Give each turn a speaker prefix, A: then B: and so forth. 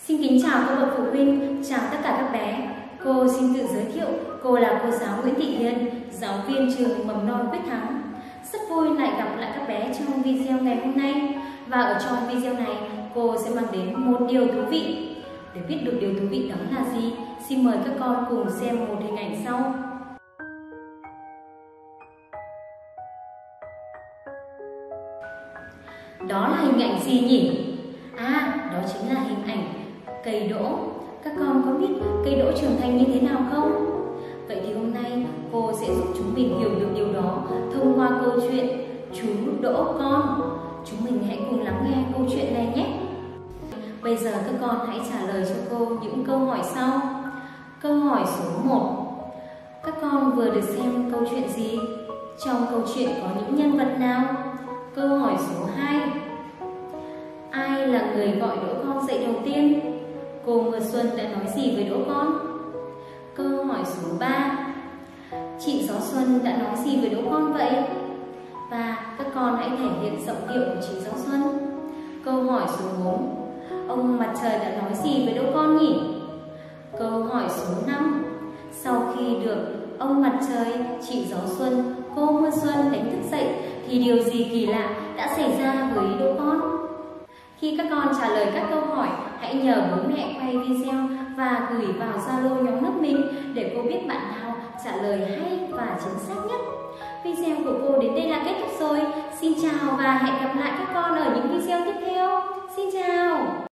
A: Xin kính chào các bậc phụ huynh, chào tất cả các bé. Cô xin tự giới thiệu, cô là cô giáo Nguyễn Thị Hiền, giáo viên trường Mầm non Quyết Thắng. Rất vui lại gặp lại các bé trong video ngày hôm nay. Và ở trong video này, cô sẽ mang đến một điều thú vị. Để biết được điều thú vị đó là gì, xin mời các con cùng xem một hình ảnh sau. Đó là hình ảnh gì nhỉ? Đó chính là hình ảnh cây đỗ. Các con có biết cây đỗ trưởng thành như thế nào không? Vậy thì hôm nay cô sẽ giúp chúng mình hiểu được điều đó thông qua câu chuyện Chú Đỗ Con. Chúng mình hãy cùng lắng nghe câu chuyện này nhé. Bây giờ các con hãy trả lời cho cô những câu hỏi sau. Câu hỏi số 1. Các con vừa được xem câu chuyện gì? Trong câu chuyện có những nhân vật nào? Câu hỏi số 2. Ai là người gọi Đỗ Con dậy đầu tiên? Cô Mưa Xuân đã nói gì với Đỗ Con? Câu hỏi số 3. Chị Gió Xuân đã nói gì với Đỗ Con vậy? Và các con hãy thể hiện giọng điệu của chị Gió Xuân. Câu hỏi số 4. Ông Mặt Trời đã nói gì với Đỗ Con nhỉ? Câu hỏi số 5. Sau khi được ông Mặt Trời, chị Gió Xuân, cô Mưa Xuân đánh thức dậy thì điều gì kỳ lạ đã xảy ra với Đỗ Con? Khi các con trả lời các câu hỏi, hãy nhờ bố mẹ quay video và gửi vào Zalo nhóm lớp mình để cô biết bạn nào trả lời hay và chính xác nhất. Video của cô đến đây là kết thúc rồi. Xin chào và hẹn gặp lại các con ở những video tiếp theo. Xin chào!